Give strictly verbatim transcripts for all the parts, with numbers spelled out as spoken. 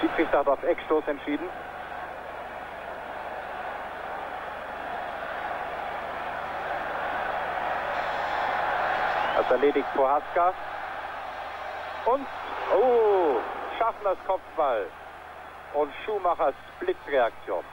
Schiedsrichter hat auf Eckstoß entschieden. Das erledigt Prohaska. Und, oh, Schaffners Kopfball. Und Schumachers Blitzreaktion.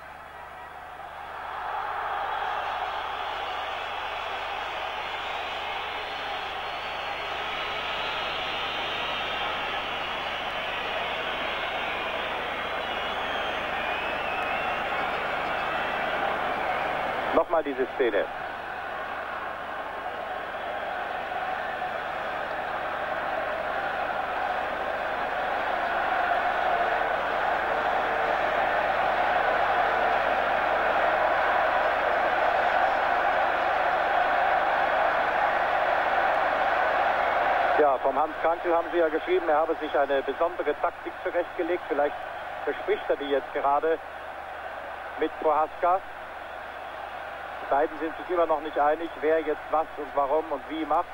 Nochmal diese Szene. Ja, vom Hans Krankel haben Sie ja geschrieben, er habe sich eine besondere Taktik zurechtgelegt. Vielleicht bespricht er die jetzt gerade mit Prohaska. Die beiden sind sich immer noch nicht einig, wer jetzt was und warum und wie macht.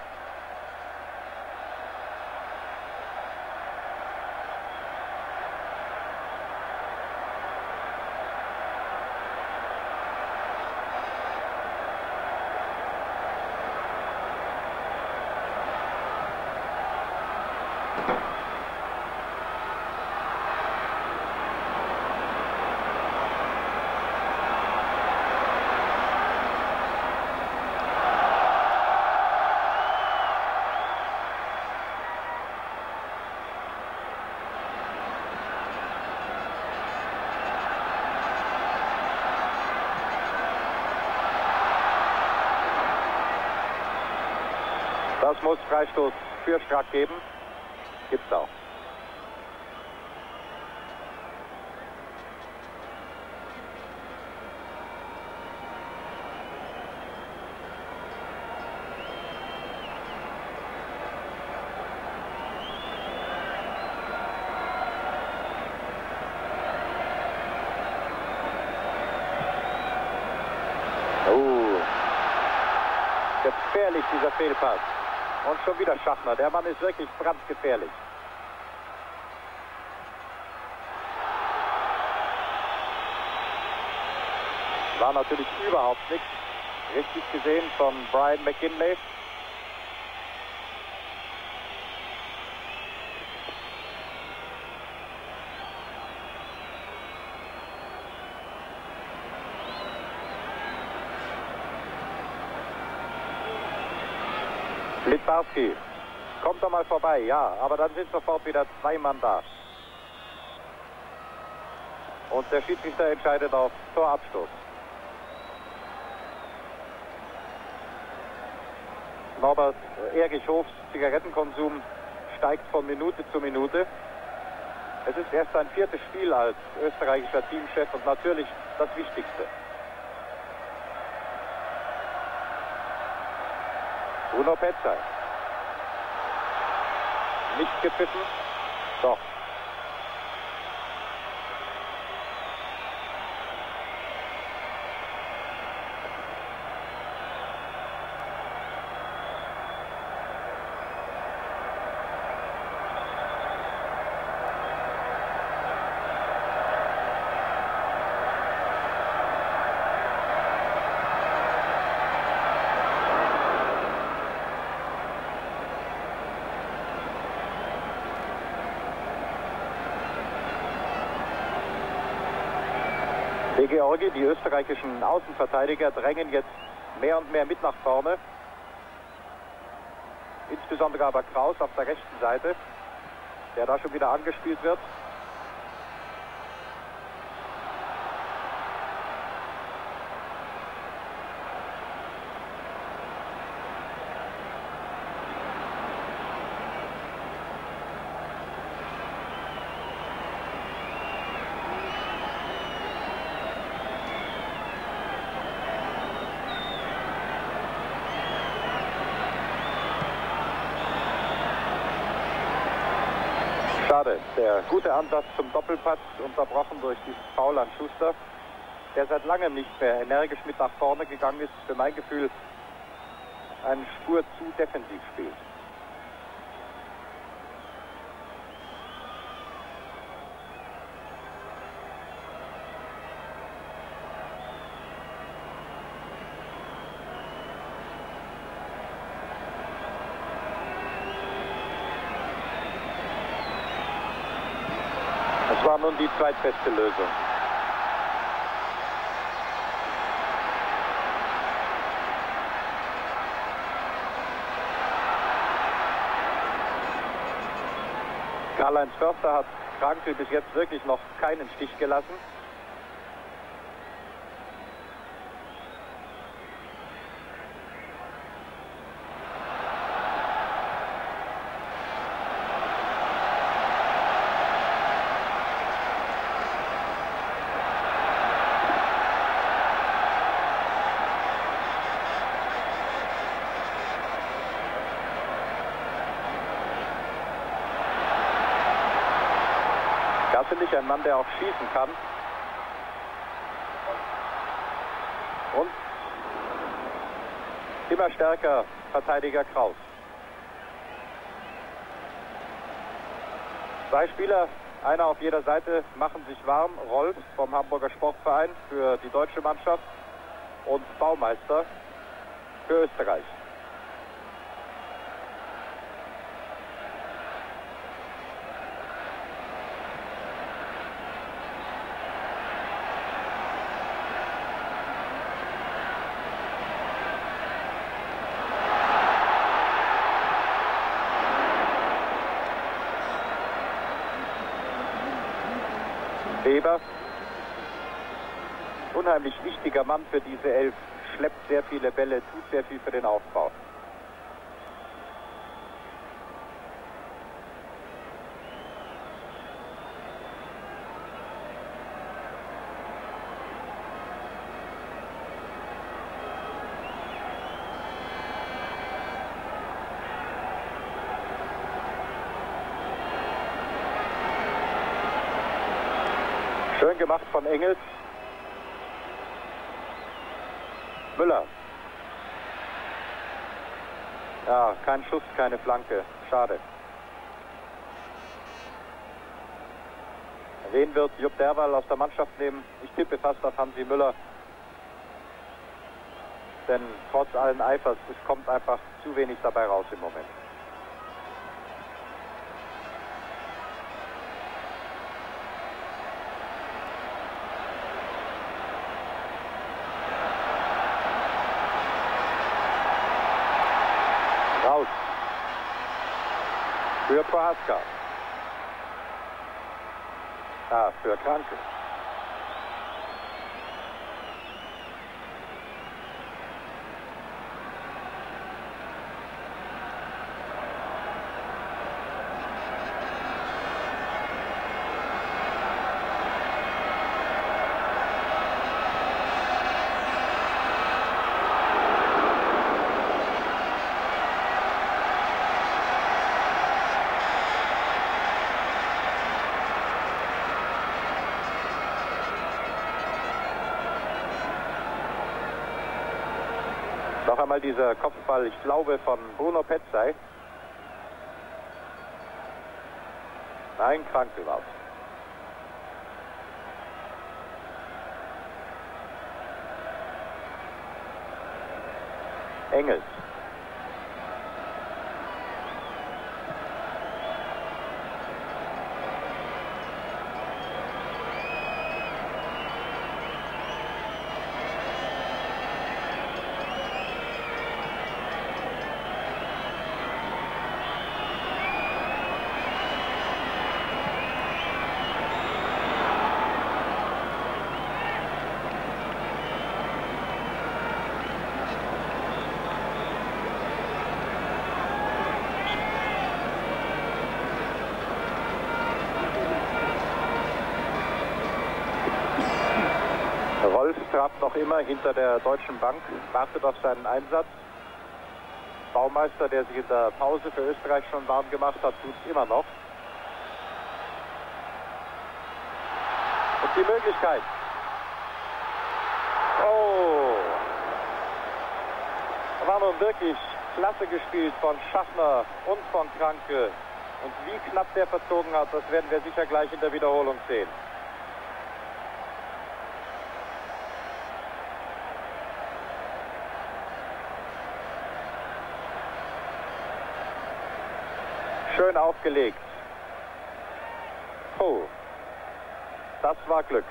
Das muss Freistoß für Strack geben. Gibt's auch. Oh. Gefährlich dieser Fehlpass. Und schon wieder Schachner. Der Mann ist wirklich brandgefährlich. War natürlich überhaupt nichts. Richtig gesehen von Brian McKinley. Littbarski kommt doch mal vorbei, ja, aber dann sind sofort wieder zwei Mann da. Und der Schiedsrichter entscheidet auf Torabstoß. Norbert Erich Hofs Zigarettenkonsum steigt von Minute zu Minute. Es ist erst sein viertes Spiel als österreichischer Teamchef und natürlich das Wichtigste. Bruno Petzai. Nicht gepfiffen. Doch. Die Georgi, die österreichischen Außenverteidiger, drängen jetzt mehr und mehr mit nach vorne. Insbesondere aber Kraus auf der rechten Seite, der da schon wieder angespielt wird. Schade, der gute Ansatz zum Doppelpass unterbrochen durch dieses Foul an Schuster, der seit langem nicht mehr energisch mit nach vorne gegangen ist, für mein Gefühl eine Spur zu defensiv spielt. war nun die zweitbeste Lösung. Karl-Heinz Förster hat Krankl bis jetzt wirklich noch keinen Stich gelassen. Gasselich, ein Mann, der auch schießen kann. Und immer stärker Verteidiger Kraus. Zwei Spieler, einer auf jeder Seite, machen sich warm. Rolf vom Hamburger Sportverein für die deutsche Mannschaft und Baumeister für Österreich. Weber, unheimlich wichtiger Mann für diese Elf, schleppt sehr viele Bälle, tut sehr viel für den Aufbau. Schön gemacht von Engels. Müller. Ja, kein Schuss, keine Flanke. Schade. Wen wird Jupp Derwall aus der Mannschaft nehmen? Ich tippe fast auf Hansi Müller. Denn trotz allen Eifers, es kommt einfach zu wenig dabei raus im Moment. Raus. Für Prohaska. Ah, für Krankl. Noch einmal dieser Kopfball, ich glaube, von Bruno Petzai. Nein, Krankl war's. Engels. Rolf trabt noch immer hinter der Deutschen Bank, wartet auf seinen Einsatz. Baumeister, der sich in der Pause für Österreich schon warm gemacht hat, tut es immer noch. Und die Möglichkeit. Oh! War nun wirklich klasse gespielt von Schachner und von Krankl. Und wie knapp der verzogen hat, das werden wir sicher gleich in der Wiederholung sehen. Schön aufgelegt. Oh. Das war Glück.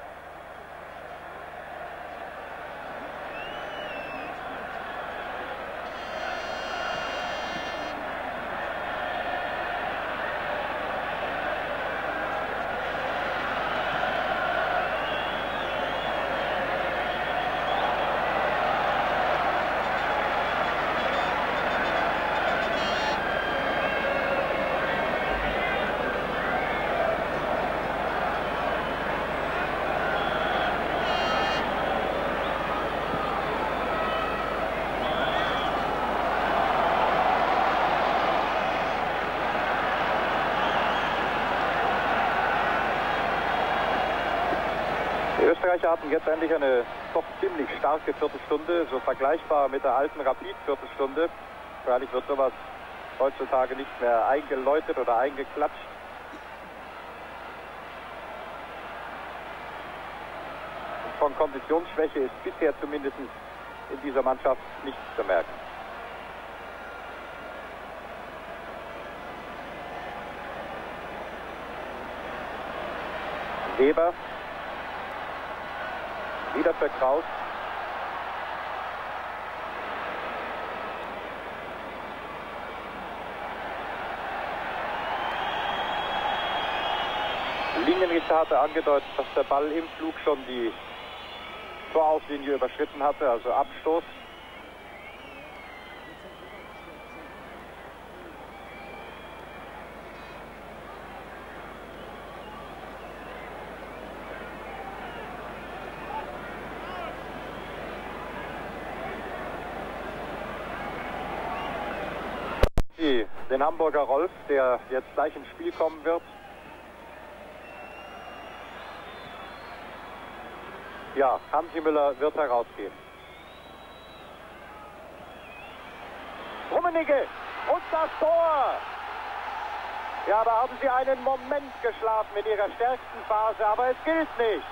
Die Österreicher hatten jetzt endlich eine doch ziemlich starke Viertelstunde, so vergleichbar mit der alten Rapid-Viertelstunde. Freilich wird sowas heutzutage nicht mehr eingeläutet oder eingeklatscht. Von Konditionsschwäche ist bisher zumindest in dieser Mannschaft nichts zu merken. Weber. Wieder für Kraus. Linienrichter hatte angedeutet, dass der Ball im Flug schon die Torauslinie überschritten hatte, also Abstoß. Den Hamburger Rolf, der jetzt gleich ins Spiel kommen wird. Ja, Hansi Müller wird herausgehen. Rummenigge und das Tor! Ja, da haben sie einen Moment geschlafen in ihrer stärksten Phase, aber es gilt nicht.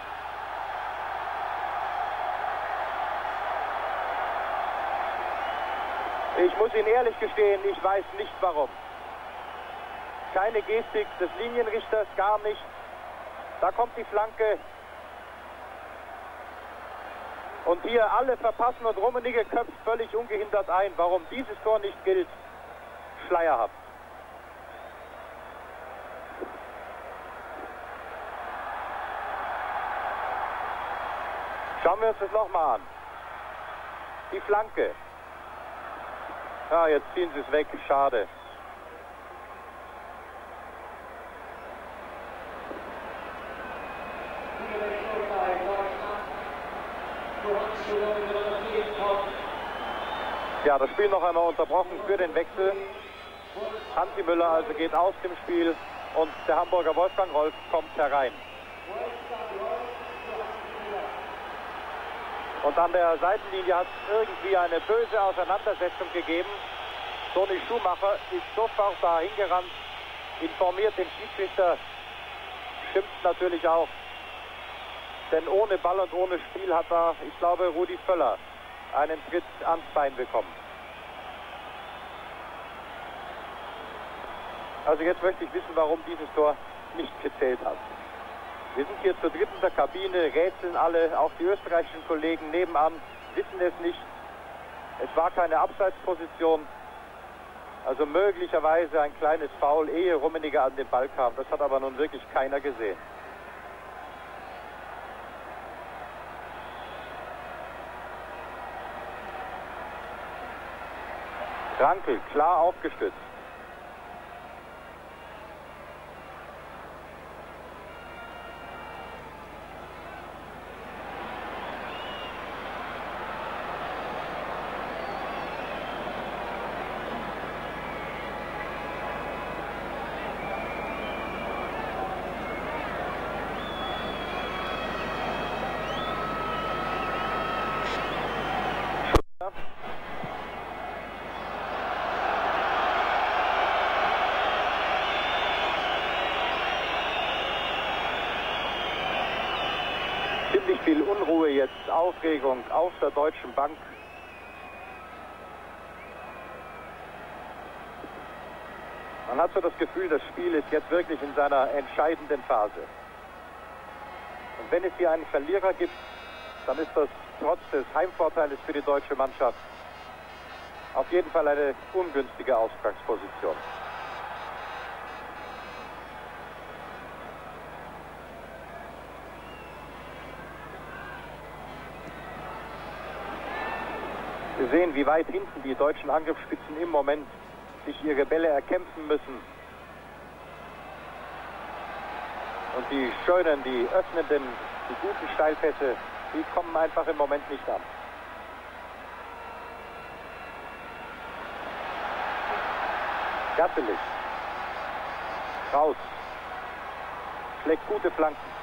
Ich muss Ihnen ehrlich gestehen, ich weiß nicht warum. Keine Gestik des Linienrichters, gar nicht. Da kommt die Flanke. Und hier alle verpassen und Rummenigge köpft völlig ungehindert ein. Warum dieses Tor nicht gilt, schleierhaft. Schauen wir uns das nochmal an. Die Flanke. Ja, jetzt ziehen sie es weg. Schade. Ja, das Spiel noch einmal unterbrochen für den Wechsel. Hansi Müller also geht aus dem Spiel und der Hamburger Wolfgang Rolf kommt herein. Und an der Seitenlinie hat es irgendwie eine böse Auseinandersetzung gegeben. Toni Schumacher ist sofort da hingerannt, informiert den Schiedsrichter, schimpft natürlich auch. Denn ohne Ball und ohne Spiel hat da, ich glaube, Rudi Völler einen Tritt ans Bein bekommen. Also jetzt möchte ich wissen, warum dieses Tor nicht gezählt hat. Wir sind hier zur dritten der Kabine, rätseln alle, auch die österreichischen Kollegen nebenan wissen es nicht. Es war keine Abseitsposition, also möglicherweise ein kleines Foul, ehe Rummenigge an den Ball kam. Das hat aber nun wirklich keiner gesehen. Rankel, klar aufgestützt. Ziemlich viel Unruhe jetzt, Aufregung auf der Deutschen Bank. Man hat so das Gefühl, das Spiel ist jetzt wirklich in seiner entscheidenden Phase. Und wenn es hier einen Verlierer gibt, dann ist das trotz des Heimvorteils für die deutsche Mannschaft auf jeden Fall eine ungünstige Ausgangsposition. Wir sehen, wie weit hinten die deutschen Angriffsspitzen im Moment sich ihre Bälle erkämpfen müssen. Und die schönen, die öffnenden, die guten Steilpässe, die kommen einfach im Moment nicht an. Gattelig. Raus. Schlägt gute Flanken.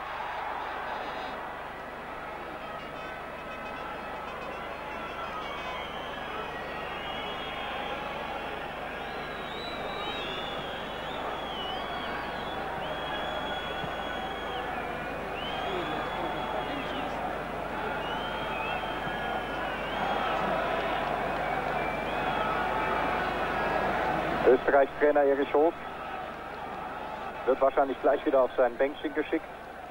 Österreich-Trainer Erich Hof wird wahrscheinlich gleich wieder auf sein Bänkchen geschickt.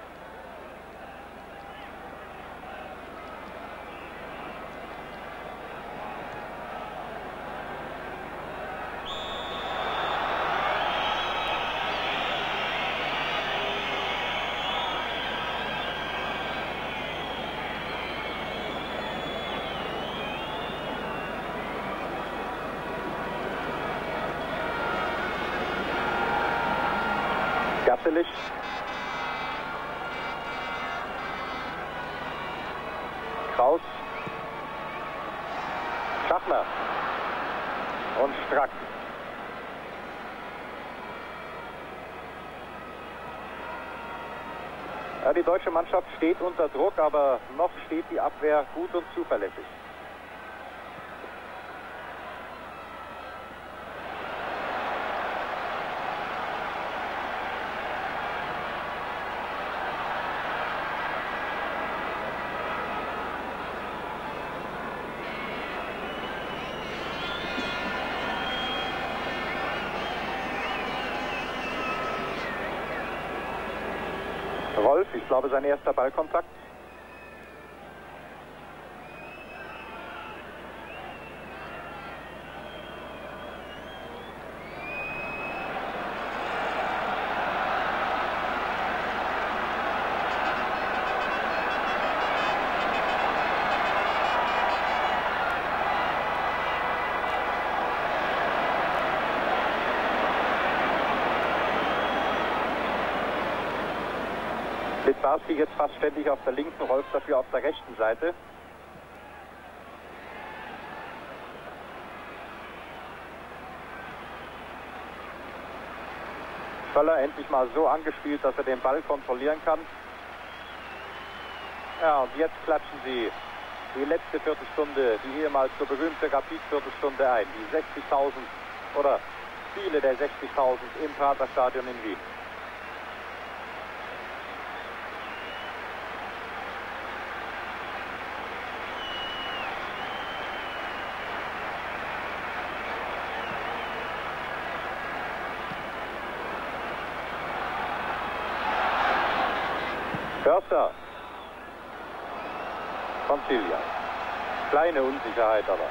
Gattelig. Kraus. Schachner. Und Strack. Ja, die deutsche Mannschaft steht unter Druck, aber noch steht die Abwehr gut und zuverlässig. Rolf, ich glaube, sein erster Ballkontakt. Littbarski jetzt fast ständig auf der linken, Rolf dafür auf der rechten Seite. Völler endlich mal so angespielt, dass er den Ball kontrollieren kann. Ja, und jetzt klatschen sie die letzte Viertelstunde, die ehemals so berühmte Rapid-Viertelstunde ein. Die sechzigtausend oder viele der sechzigtausend im Praterstadion in Wien. Förster. Concilia. Kleine Unsicherheit aber.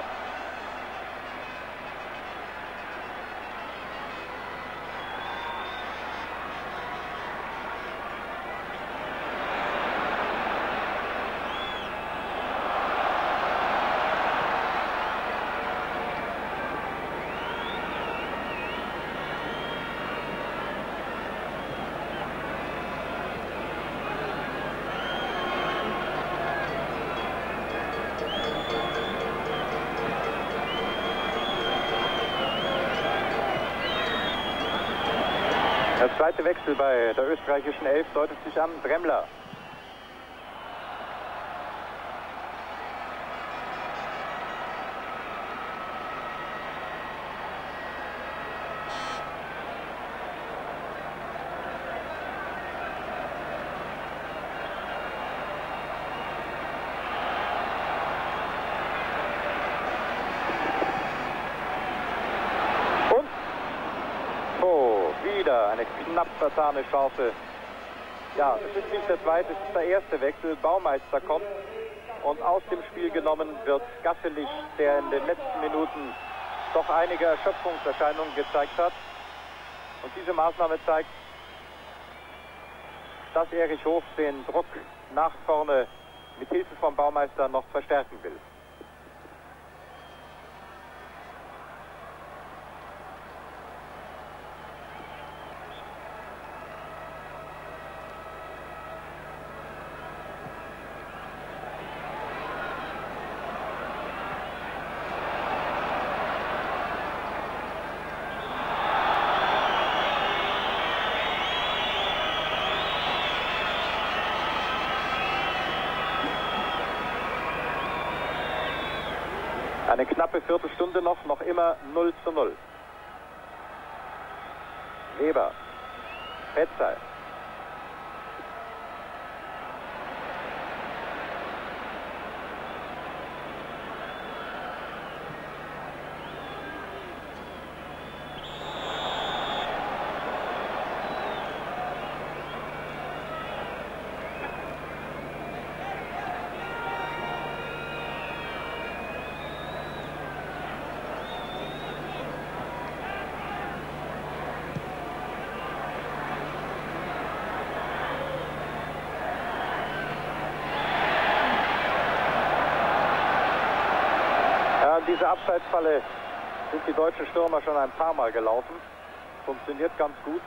Der zweite Wechsel bei der österreichischen Elf deutet sich an. Bremmler. Eine knapp vertane Chance Ja, es ist nicht der zweite, es ist der erste Wechsel. Baumeister kommt und aus dem Spiel genommen wird Gasselich, der in den letzten Minuten doch einige Erschöpfungserscheinungen gezeigt hat. Und diese Maßnahme zeigt, dass Erich Hof den Druck nach vorne mit Hilfe vom Baumeister noch verstärken will. Eine knappe Viertelstunde noch, noch immer null zu null. Weber, Petzai. Diese Abseitsfalle sind die deutschen Stürmer schon ein paar Mal gelaufen. Funktioniert ganz gut.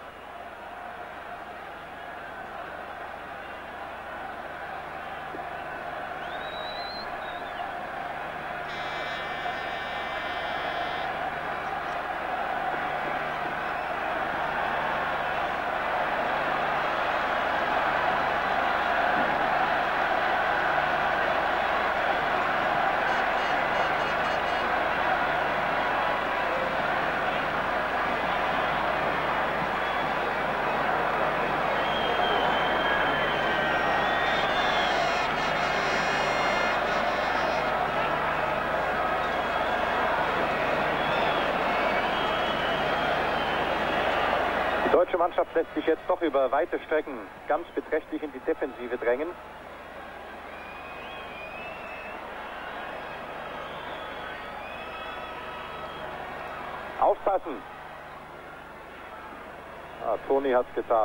Die deutsche Mannschaft lässt sich jetzt doch über weite Strecken ganz beträchtlich in die Defensive drängen. Aufpassen! Ah, Toni hat es getan.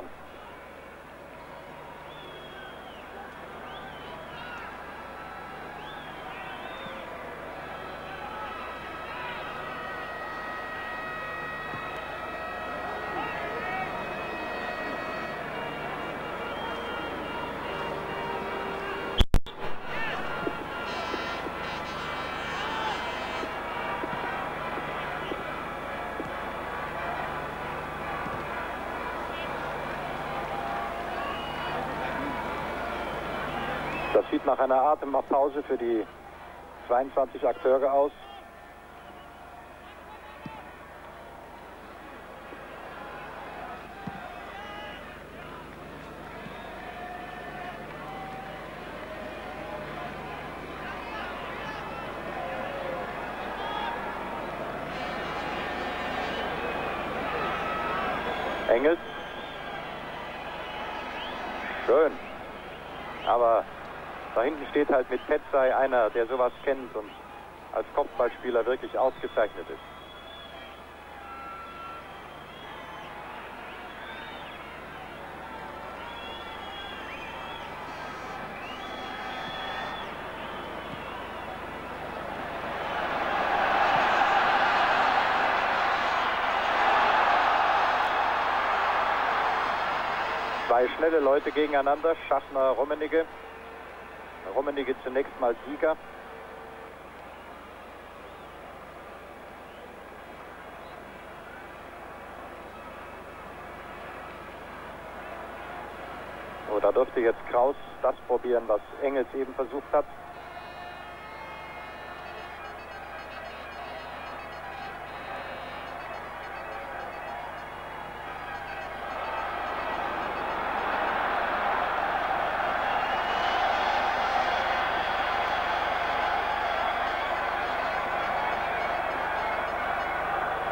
Das sieht nach einer Atempause für die zweiundzwanzig Akteure aus. Engels. Schön. Aber da hinten steht halt mit Petzai einer, der sowas kennt und als Kopfballspieler wirklich ausgezeichnet ist. Zwei schnelle Leute gegeneinander, Schaffner, Rummenigge. Rummenigge zunächst mal Sieger. So, da dürfte jetzt Kraus das probieren, was Engels eben versucht hat.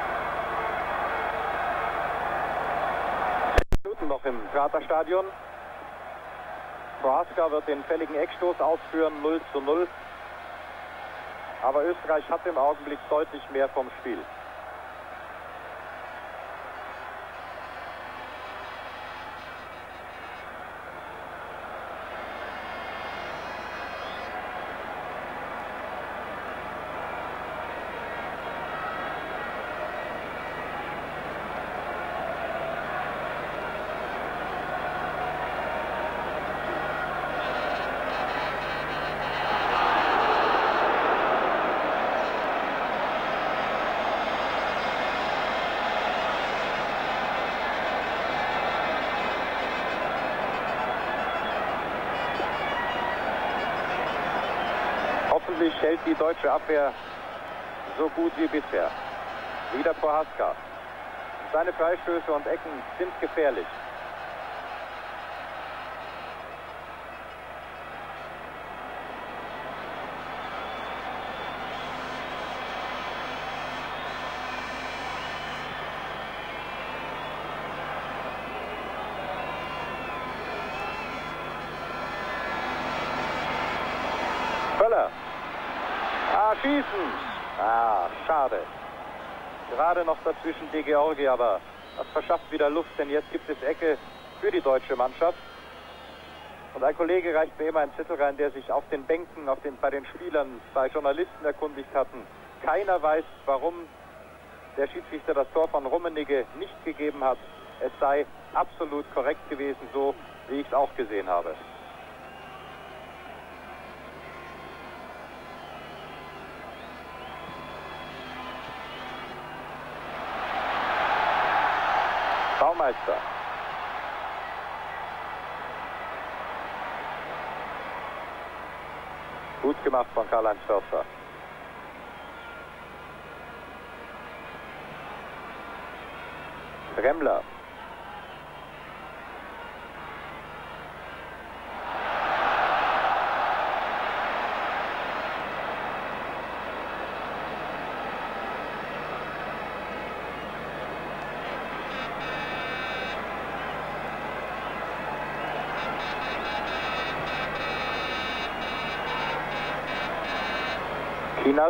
Noch im Praterstadion. Prohaska wird den fälligen Eckstoß ausführen, null zu null. Aber Österreich hat im Augenblick deutlich mehr vom Spiel. Hoffentlich hält die deutsche Abwehr so gut wie bisher. Wieder Prohaska. Seine Freistöße und Ecken sind gefährlich. Völler. Ah, schießen. Ah, schade. Gerade noch dazwischen De Georgi, aber das verschafft wieder Luft, denn jetzt gibt es Ecke für die deutsche Mannschaft. Und ein Kollege reicht mir immer einen Zettel rein, der sich auf den Bänken, auf den, bei den Spielern, bei Journalisten erkundigt hatten. Keiner weiß, warum der Schiedsrichter das Tor von Rummenigge nicht gegeben hat. Es sei absolut korrekt gewesen, so wie ich es auch gesehen habe. Baumeister. Gut gemacht von Karl-Heinz Förster. Remmler. Kinas,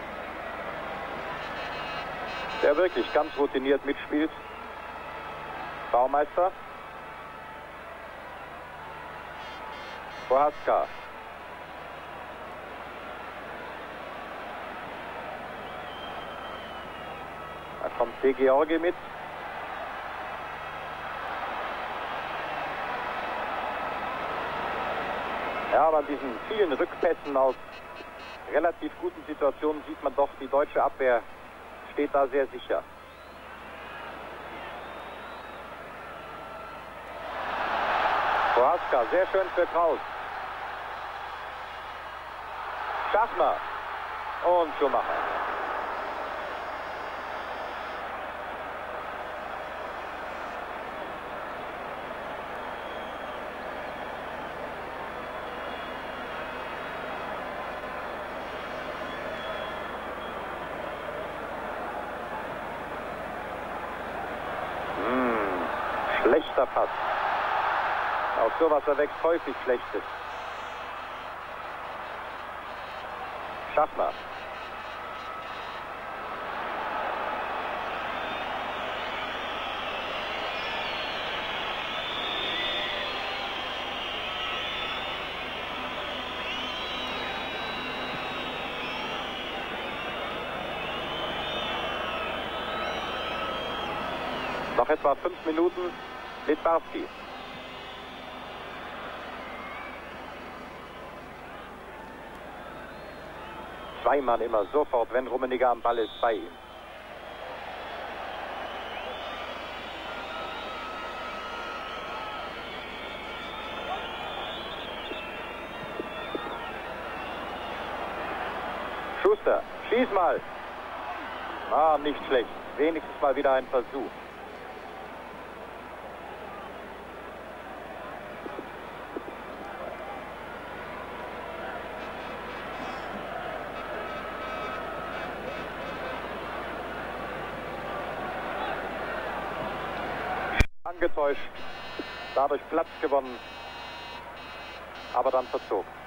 der wirklich ganz routiniert mitspielt. Baumeister. Prohaska. Da kommt De Georgi mit. Ja, aber an diesen vielen Rückpässen aus relativ guten Situationen sieht man doch, die deutsche Abwehr steht da sehr sicher. Prohaska, sehr schön für Kraus. Schachner und Schumacher. Schlechter Pass. Aus sowas erwächst häufig Schlechtes. Schachner. Noch etwa fünf Minuten. Litbarski. Zwei Mann immer sofort, wenn Rummenigge am Ball ist, bei ihm. Schuster, schieß mal. Ah, nicht schlecht. Wenigstens mal wieder ein Versuch. Angetäuscht, dadurch Platz gewonnen. aber dann verzog.